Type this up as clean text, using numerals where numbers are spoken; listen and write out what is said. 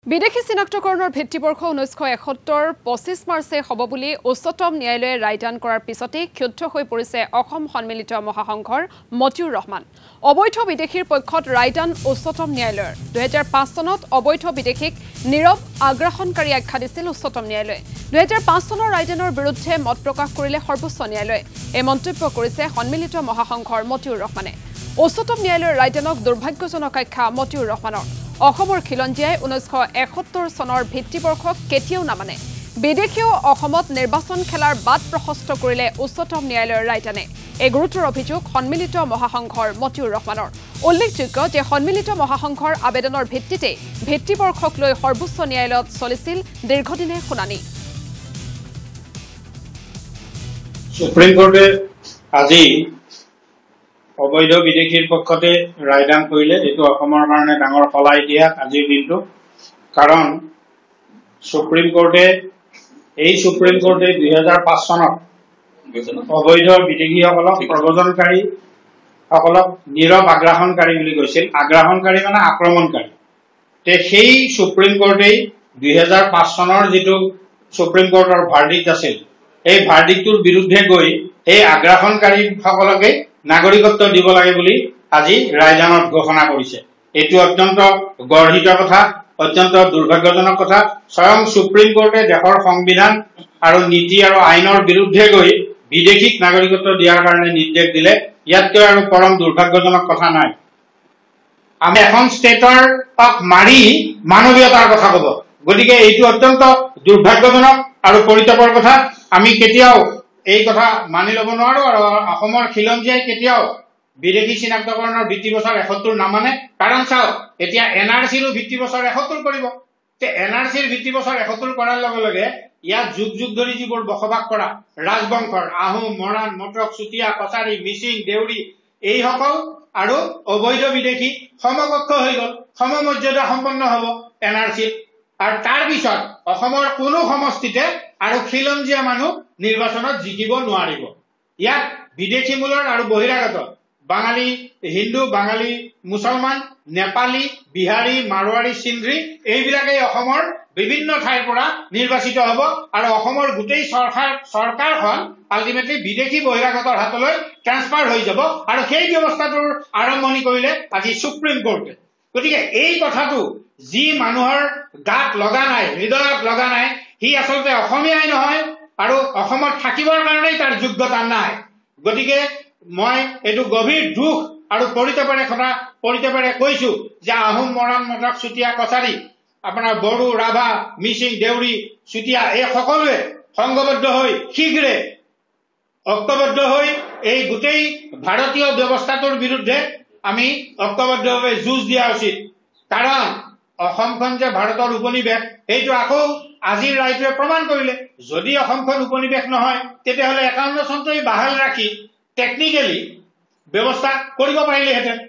বিদেশী চিনাক্তকৰণৰ ভিত্তিবৰ্ষ 1971 25 মাৰ্চে হ'ব বুলি উচ্চতম ন্যায়ালয়ে ৰায়দান কৰাৰ পিছতে ক্ষুব্ধ হৈ পৰিছে অসম সন্মিলিত মহাসংঘৰ মতিউৰ ৰহমান। অবৈধ বিদেশীৰ পক্ষত ৰায়দান উচ্চতম ন্যায়ালয়ৰ 2005 চনত অবৈধ বিদেশীক নীৰৱ আগ্ৰাসনকাৰী আখ্যা দিছিল উচ্চতম ন্যায়ালয়ে। 2005 চনৰ ৰায়দানৰ বিৰুদ্ধে মত প্ৰকাশ কৰিলে সৰ্বোচ্চ ন্যায়ালয়ে। এই মন্তব্য কৰিছে সন্মিলিত মহাসংঘৰ মতিউৰ ৰহমানে। উচ্চতম ন্যায়ালয়ৰ ৰায়দানক দুৰ্ভাগ্যজনক আখ্যা মতিউৰ ৰহমানৰ। অসমৰ খিলঞ্জীয়াই 1971 চনৰ ভিত্তিবৰ্ষক কেতিয়াও নামানে। বিদেশীয় অসমত নিৰ্বাচন খেলাৰ বাট প্ৰশস্ত কৰিলে উচ্চতম ন্যায়ালয়ৰ ৰায়দানে। এই গুৰুতৰ অভিযোগ সন্মিলিত মহাসংঘৰ মতিউৰ ৰহমানৰ। উল্লেখযোগ্য যে সন্মিলিত মহাসংঘৰ আবেদনৰ ভিত্তিতে ভিত্তিবৰ্ষক লৈ সৰ্বোচ্চ ন্যায়ালয়ত চলিছিল দীৰ্ঘদিনীয়া শুনানি। সুপ্ৰিম কোৰ্টে আজি অবৈধ বিদেশীৰ পক্ষতে ৰায়দান কৰিলে। এইটো অসমৰ কাৰণে ডাঙৰ ফলা ইতিহাস আজিৰ দিনটো। কাৰণ সুপ্ৰিম কোৰ্টে 2005 চনত অবৈধ বিদেশীসকলক প্ৰব্ৰজনকাৰীসকলক নীৰৱ আগ্ৰাসনকাৰী বুলি কৈছিল। আগ্ৰাসনকাৰী মানে আক্ৰমণকাৰী। সেই সুপ্ৰিম কোৰ্টেই 2005 চনৰ যিটো সুপ্ৰিম কোৰ্টৰ ভাৰ্ডিক্ট আছিল, এই ভাৰ্ডিক্টটোৰ বিৰুদ্ধে গৈ এই আগ্ৰাসনকাৰীসকলকে নাগৰিকত্ব দিব লাগে বুলি আজি ৰায়দানত ঘোষণা কৰিছে। এইটো অত্যন্ত গৰ্হিত কথা, অত্যন্ত দুৰ্ভাগ্যজনক কথা। স্বয়ং সুপ্ৰিম কোৰ্টে দেশৰ সংবিধান আৰু নীতি আৰু আইনৰ বিৰুদ্ধে গৈ বিদেশীক নাগৰিকত্ব দিয়াৰ কাৰণে নিৰ্দেশ দিলে। ইয়াতকৈ আৰু পৰম দুৰ্ভাগ্যজনক কথা নাই। আমি এখন ষ্টেটৰ মাৰি মানৱীয়তাৰ কথা ক'ব, গতিকে এইটো অত্যন্ত দুৰ্ভাগ্যজনক আৰু পৰিতাপৰ কথা। আমি কেতিয়াও এই কথা মানি ল'ব নোৱাৰো আৰু অসমৰ খিলঞ্জীয়াই কেতিয়াও বিদেশী চিনাক্তকৰণৰ ভিত্তিবছৰ 71 নামানে। কাৰণ চাওক, এতিয়া NRCৰো ভিত্তিবছৰ 71 কৰিব। NRCৰ ভিত্তিবছৰ 71 কৰাৰ লগে লগে ইয়াত যুগ যুগ ধৰি যিবোৰ বসবাস কৰা ৰাজবংশৰ আহোম, মৰাণ, মটক, চুতীয়া, কছাৰী, মিচিং, দেউৰী এইসকল আৰু অবৈধ বিদেশী সমকক্ষ হৈ গ'ল, সমমৰ্যাদা সম্পন্ন হ'ব NRCত। আৰু তাৰ পিছত অসমৰ কোনো সমষ্টিতে আৰু খিলঞ্জীয়া মানুহ নিৰ্বাচনত জিকিব নোৱাৰিব। ইয়াত বিদেশী মূলৰ আৰু বহিৰাগত বাঙালী হিন্দু, বাঙালী মুছলমান, নেপালী, বিহাৰী, মাৰোৱাৰী, সিন্ধি এইবিলাকেই অসমৰ বিভিন্ন ঠাইৰ পৰা নিৰ্বাচিত হ'ব আৰু অসমৰ গোটেই চৰকাৰখন আল্টিমেটলি বিদেশী বহিৰাগতৰ হাতলৈ ট্ৰান্সফাৰ হৈ যাব। আৰু সেই ব্যৱস্থাটোৰ আৰম্ভণি কৰিলে আজি সুপ্ৰিম কোৰ্টে। গতিকে এই কথাটো যি মানুহৰ গাত লগা নাই, হৃদয়ত লগা নাই, সি আচলতে অসমীয়াই নহয় আৰু অসমত থাকিবৰ কাৰণেই তাৰ যোগ্যতা নাই। গতিকে মই এইটো গভীৰ দুখ আৰু পৰিতাপেৰে কৈছো যে আহোম, মৰাণ, মটক, চুতীয়া, কছাৰী, আপোনাৰ বড়ো, ৰাভা, মিচিং, দেউৰী, চুতীয়া এই সকলোৱে সংঘবদ্ধ হৈ শীঘ্ৰে ঐক্যবদ্ধ হৈ এই গোটেই ভাৰতীয় ব্যৱস্থাটোৰ বিৰুদ্ধে আমি ঐক্যবদ্ধভাৱে যুঁজ দিয়া উচিত। কাৰণ অসমখন যে ভাৰতৰ উপনিৱেশ এইটো আকৌ আজিৰ ৰায়টোৱে প্ৰমাণ কৰিলে। যদি অসমখন উপনিৱেশ নহয় তেতিয়াহ'লে 51 চনটোৱে বাহাল ৰাখি টেকনিকেলি ব্যৱস্থা কৰিব পাৰিলেহেঁতেন।